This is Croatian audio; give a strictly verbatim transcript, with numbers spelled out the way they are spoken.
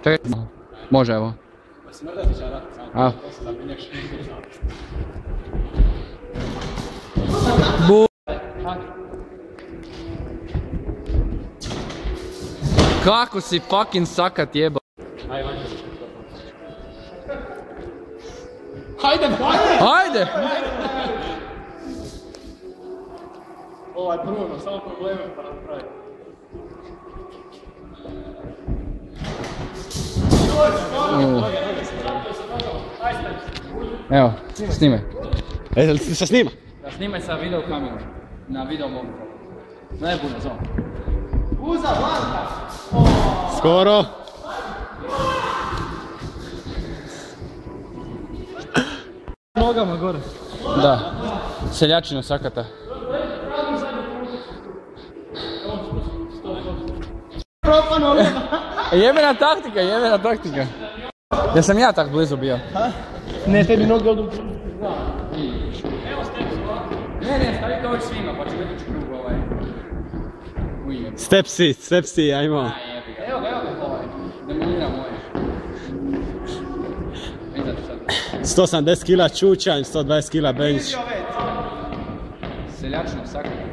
Čekaj, može evo. A. Bu. Kako si fucking sakat jeba. Hajde, Hajde! Ovaj Bruno, samo probleme pa napravi. Evo, snimaj. E, se snima? Da, snimaj sa video kamerom. Na video mobitel. Ne puno, samo. Uza, Blanka! Skoro. Nogama gore. Da, seljačina sakata. Jebena taktika, jebena taktika. Ja sam ja tak blizu bio. Ne, tebi noge odu... Ne, ne, stavi to ovih svima, pa ću gledati krug ovaj. Ujeb. Step si, step si, ajmo. Aj, jebi ga. Evo ga, evo ga ovaj. Dominira moje. Vidite sad. sto sedamdeset kila čučanj, sto dvadeset kila bench. Seljačina sakata.